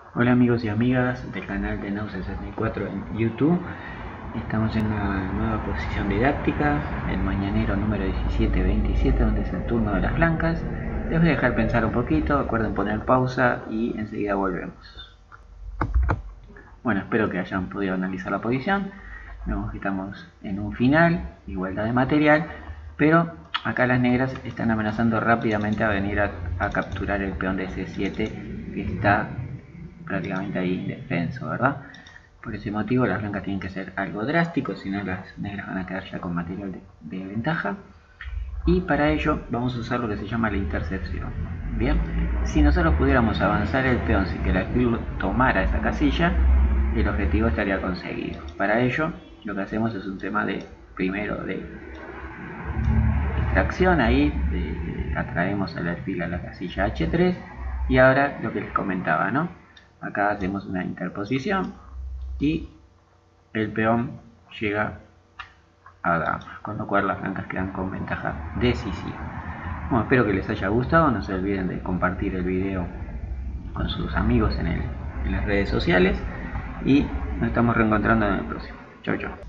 Hola amigos y amigas del canal de Nau64 en YouTube. Estamos en una nueva posición didáctica, el mañanero número 17-27, donde es el turno de las blancas. Les voy a dejar pensar un poquito, recuerden poner pausa y enseguida volvemos. Bueno, espero que hayan podido analizar la posición. Vemos que estamos en un final, igualdad de material, pero acá las negras están amenazando rápidamente a venir a capturar el peón de C7 que está prácticamente ahí indefenso, ¿verdad? Por ese motivo las blancas tienen que ser algo drásticos, si no las negras van a quedar ya con material de ventaja. Y para ello vamos a usar lo que se llama la intercepción. Bien, si nosotros pudiéramos avanzar el peón sin que el alfil tomara esa casilla, el objetivo estaría conseguido. Para ello lo que hacemos es un tema de, primero, de extracción ahí, atraemos el alfil a la casilla H3, y ahora lo que les comentaba, ¿no? Acá hacemos una interposición y el peón llega a dama, con lo cual las blancas quedan con ventaja decisiva. Bueno, espero que les haya gustado, no se olviden de compartir el video con sus amigos en las redes sociales y nos estamos reencontrando en el próximo. Chau chau.